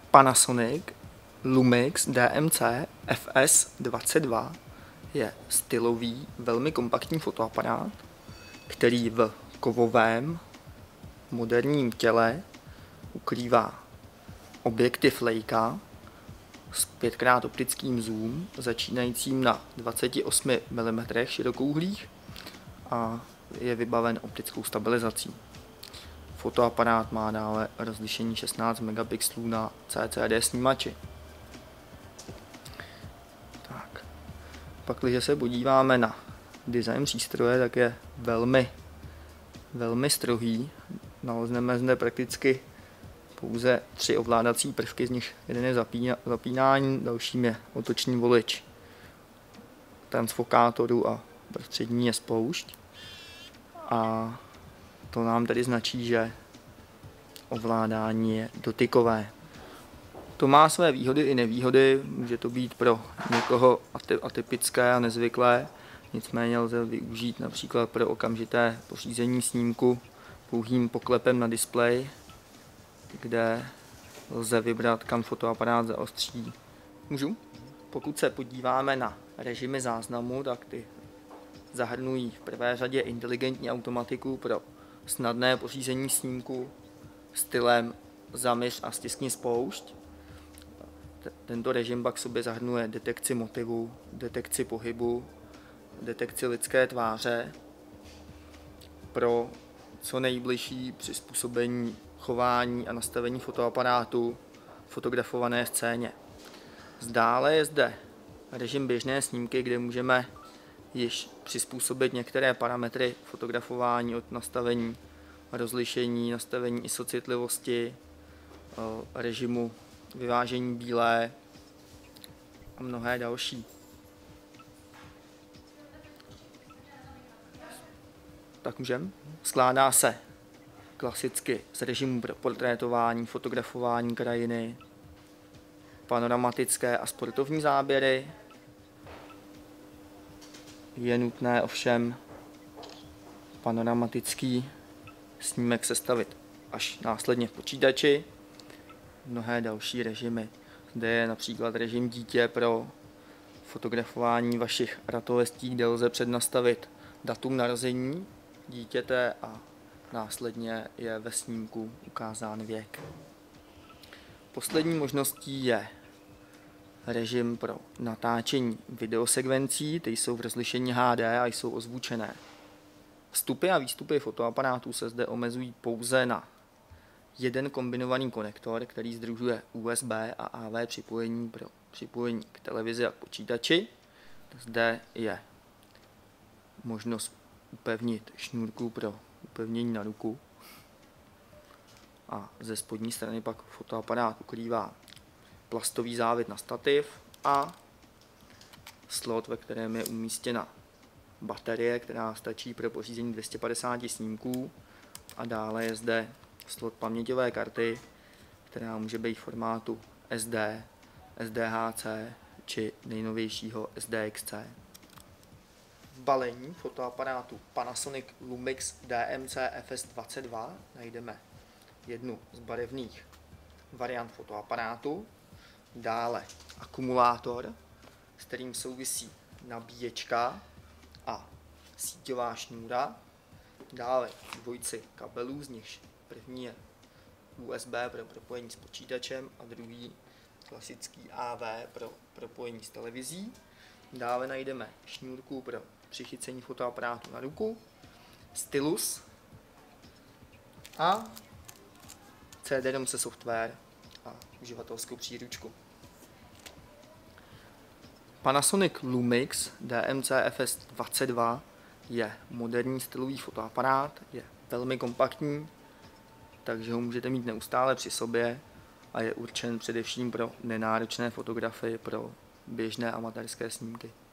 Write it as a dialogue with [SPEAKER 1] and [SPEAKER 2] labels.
[SPEAKER 1] Panasonic Lumix DMC FS22 je stylový, velmi kompaktní fotoaparát, který v kovovém moderním těle ukrývá objektiv Leica s 5x optickým zoom začínajícím na 28 mm širokouhlých a je vybaven optickou stabilizací. Fotoaparát má dále rozlišení 16 megapixelů na CCD snímači. Tak. Pak, když se podíváme na design přístroje, tak je velmi strohý. Nalezneme zde prakticky pouze 3 ovládací prvky, z nich jeden je zapínání, dalším je otočný volič transfokátoru a prostřední je spoušť. A to nám tedy značí, že ovládání je dotykové. To má své výhody i nevýhody, může to být pro někoho atypické a nezvyklé, nicméně lze využít například pro okamžité pořízení snímku pouhým poklepem na displeji, kde lze vybrat, kam fotoaparát zaostří. Můžu? Pokud se podíváme na režimy záznamu, tak ty zahrnují v prvé řadě inteligentní automatiku pro snadné pořízení snímku stylem zaměř a stiskni spoušť. Tento režim pak sobě zahrnuje detekci motivu, detekci pohybu, detekci lidské tváře pro co nejbližší přizpůsobení chování a nastavení fotoaparátu fotografované scéně. Dále je zde režim běžné snímky, kde můžeme již přizpůsobit některé parametry fotografování od nastavení rozlišení, nastavení ISO citlivosti, režimu vyvážení bílé a mnohé další. Tak můžeme. Skládá se klasicky z režimu pro portrétování, fotografování krajiny, panoramatické a sportovní záběry. Je nutné ovšem panoramatický snímek sestavit až následně v počítači. Mnohé další režimy. Zde je například režim dítě pro fotografování vašich ratolestí, kde lze přednastavit datum narození dítěte a následně je ve snímku ukázán věk. Poslední možností je režim pro natáčení videosekvencí, ty jsou v rozlišení HD a jsou ozvučené. Vstupy a výstupy fotoaparátů se zde omezují pouze na jeden kombinovaný konektor, který sdružuje USB a AV připojení pro připojení k televizi a k počítači. Zde je možnost upevnit šňůrku pro upevnění na ruku. A ze spodní strany pak fotoaparát ukrývá plastový závit na stativ a slot, ve kterém je umístěna baterie, která stačí pro pořízení 250 snímků, a dále je zde slot paměťové karty, která může být v formátu SD, SDHC či nejnovějšího SDXC. V balení fotoaparátu Panasonic Lumix DMC FS22 najdeme jednu z barevných variant fotoaparátu, dále akumulátor, s kterým souvisí nabíječka a síťová šňůra, dále dvojici kabelů, z nichž první je USB pro propojení s počítačem a druhý klasický AV pro propojení s televizí. Dále najdeme šňůrku pro přichycení fotoaparátu na ruku, stylus a CD-ROM se software a uživatelskou příručku. Panasonic Lumix DMC FS22 je moderní stylový fotoaparát, je velmi kompaktní, takže ho můžete mít neustále při sobě a je určen především pro nenáročné fotografie, pro běžné amatérské snímky.